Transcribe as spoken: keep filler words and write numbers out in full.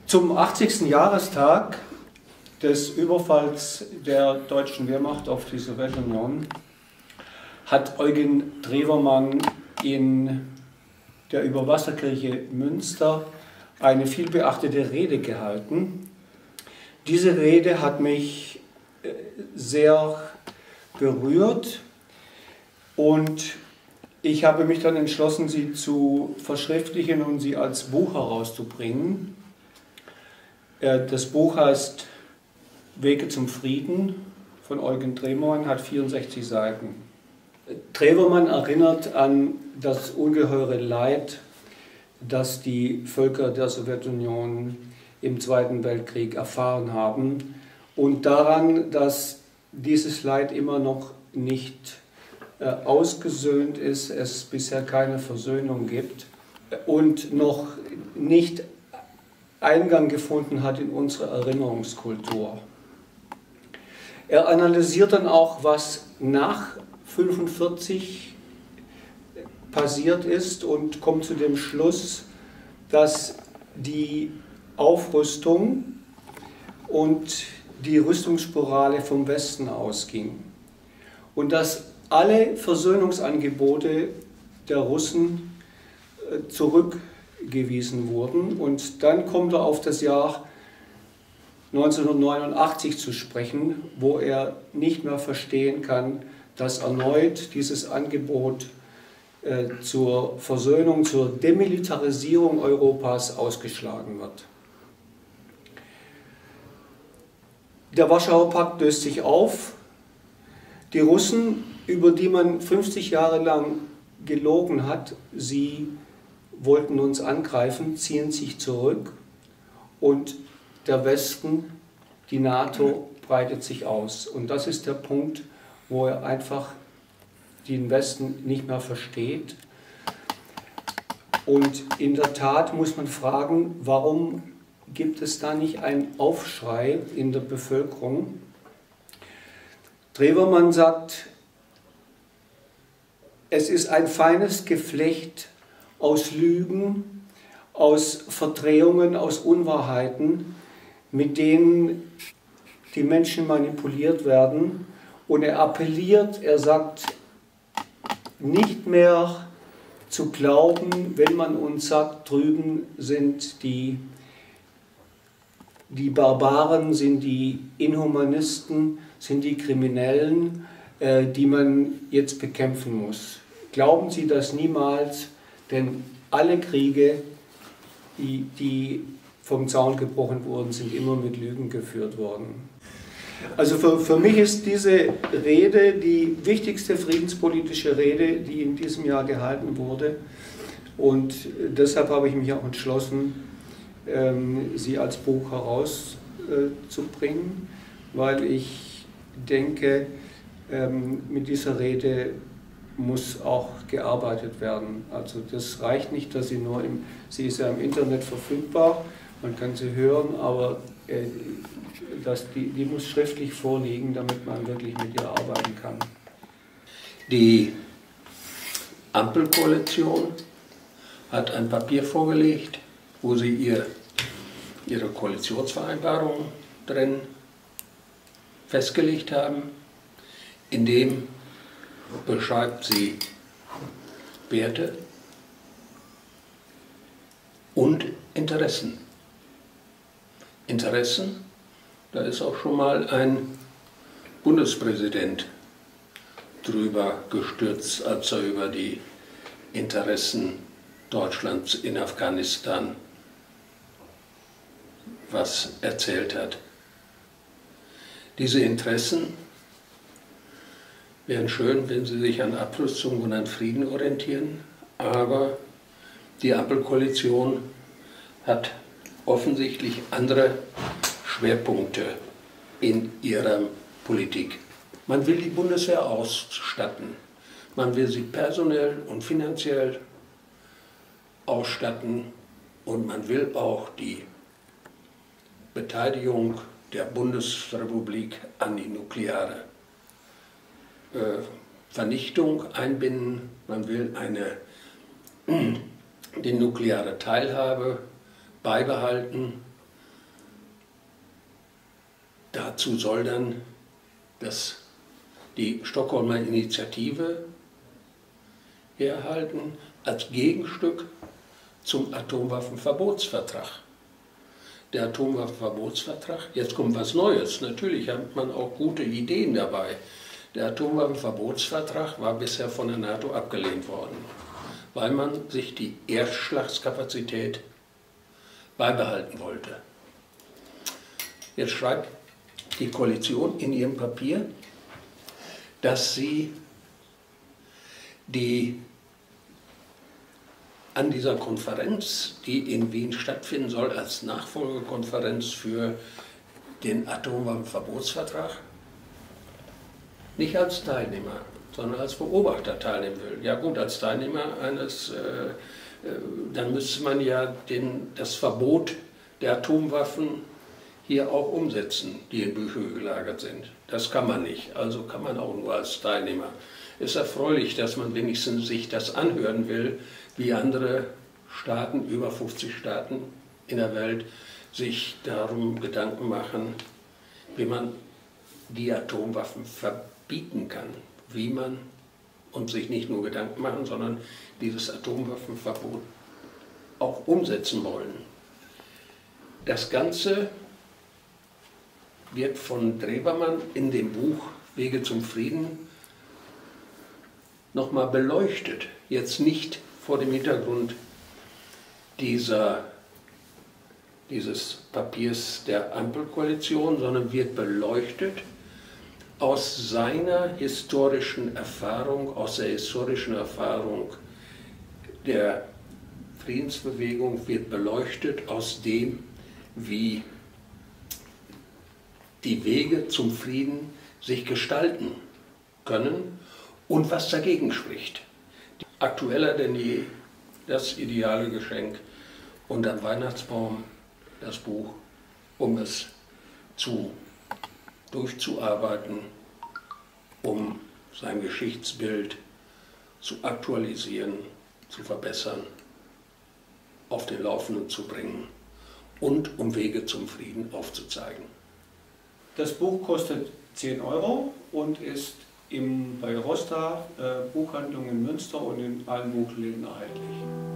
Zum achtzigsten Jahrestag des Überfalls der deutschen Wehrmacht auf die Sowjetunion hat Eugen Drewermann in der Überwasserkirche Münster eine vielbeachtete Rede gehalten. Diese Rede hat mich sehr berührt und ich habe mich dann entschlossen, sie zu verschriftlichen und sie als Buch herauszubringen. Das Buch heißt Wege zum Frieden von Eugen Drewermann, hat vierundsechzig Seiten. Drewermann erinnert an das ungeheure Leid, das die Völker der Sowjetunion im Zweiten Weltkrieg erfahren haben und daran, dass dieses Leid immer noch nicht äh, ausgesöhnt ist, es bisher keine Versöhnung gibt und noch nicht Eingang gefunden hat in unsere Erinnerungskultur. Er analysiert dann auch, was nach fünfundvierzig passiert ist und kommt zu dem Schluss, dass die Aufrüstung und die Rüstungsspirale vom Westen ausging und dass alle Versöhnungsangebote der Russen zurückgewiesen wurden. Und dann kommt er auf das Jahr neunzehnhundertneunundachtzig zu sprechen, wo er nicht mehr verstehen kann, dass erneut dieses Angebot äh, zur Versöhnung, zur Demilitarisierung Europas ausgeschlagen wird. Der Warschauer Pakt löst sich auf. Die Russen, über die man fünfzig Jahre lang gelogen hat, sie wollten uns angreifen, ziehen sich zurück und der Westen, die NATO, breitet sich aus. Und das ist der Punkt, wo er einfach den Westen nicht mehr versteht. Und in der Tat muss man fragen, warum gibt es da nicht einen Aufschrei in der Bevölkerung? Drewermann sagt, es ist ein feines Geflecht aus Lügen, aus Verdrehungen, aus Unwahrheiten, mit denen die Menschen manipuliert werden. Und er appelliert, er sagt, nicht mehr zu glauben, wenn man uns sagt, drüben sind die, die Barbaren, sind die Inhumanisten, sind die Kriminellen, äh, die man jetzt bekämpfen muss. Glauben Sie das niemals, denn alle Kriege, die, die vom Zaun gebrochen wurden, sind immer mit Lügen geführt worden. Also für, für mich ist diese Rede die wichtigste friedenspolitische Rede, die in diesem Jahr gehalten wurde. Und deshalb habe ich mich auch entschlossen, ähm, sie als Buch herauszubringen, äh, weil ich denke, ähm, mit dieser Rede muss auch gearbeitet werden. Also das reicht nicht, dass sie nur im, sie ist ja im Internet verfügbar, man kann sie hören, aber äh, das, die, die muss schriftlich vorliegen, damit man wirklich mit ihr arbeiten kann. Die Ampelkoalition hat ein Papier vorgelegt, wo sie ihr, ihre Koalitionsvereinbarung drin festgelegt haben. In dem beschreibt sie Werte und Interessen. Interessen, da ist auch schon mal ein Bundespräsident drüber gestürzt, als er über die Interessen Deutschlands in Afghanistan was erzählt hat. Diese Interessen wären schön, wenn sie sich an Abrüstung und an Frieden orientieren, aber die Ampelkoalition hat offensichtlich andere Schwerpunkte in ihrer Politik. Man will die Bundeswehr ausstatten, man will sie personell und finanziell ausstatten und man will auch die Beteiligung der Bundesrepublik an die nukleare äh, Vernichtung einbinden. Man will eine, die nukleare Teilhabe beibehalten dazu soll dann das, die Stockholmer Initiative herhalten als Gegenstück zum Atomwaffenverbotsvertrag. Der Atomwaffenverbotsvertrag, jetzt kommt was Neues, natürlich hat man auch gute Ideen dabei. Der Atomwaffenverbotsvertrag war bisher von der NATO abgelehnt worden, weil man sich die Erstschlagskapazität beibehalten wollte. Jetzt schreibt die Koalition in ihrem Papier, dass sie die an dieser Konferenz, die in Wien stattfinden soll, als Nachfolgekonferenz für den Atomwaffenverbotsvertrag, nicht als Teilnehmer, sondern als Beobachter teilnehmen will. Ja gut, als Teilnehmer eines, äh, äh, dann müsste man ja den, das Verbot der Atomwaffen hier auch umsetzen, die in Büchel gelagert sind. Das kann man nicht, also kann man auch nur als Teilnehmer. Es ist erfreulich, dass man wenigstens sich das anhören will, wie andere Staaten, über fünfzig Staaten in der Welt, sich darum Gedanken machen, wie man die Atomwaffen verbieten kann, wie man, und sich nicht nur Gedanken machen, sondern dieses Atomwaffenverbot auch umsetzen wollen. Das Ganze wird von Drewermann in dem Buch Wege zum Frieden nochmal beleuchtet. Jetzt nicht vor dem Hintergrund dieser, dieses Papiers der Ampelkoalition, sondern wird beleuchtet aus seiner historischen Erfahrung, aus der historischen Erfahrung der Friedensbewegung, wird beleuchtet aus dem, wie die Wege zum Frieden sich gestalten können und was dagegen spricht. Aktueller denn je das ideale Geschenk unterm Weihnachtsbaum, das Buch, um es zu, durchzuarbeiten, um sein Geschichtsbild zu aktualisieren, zu verbessern, auf den Laufenden zu bringen und um Wege zum Frieden aufzuzeigen. Das Buch kostet zehn Euro und ist im, bei Rosta, äh, Buchhandlung in Münster und in allen Buchläden erhältlich.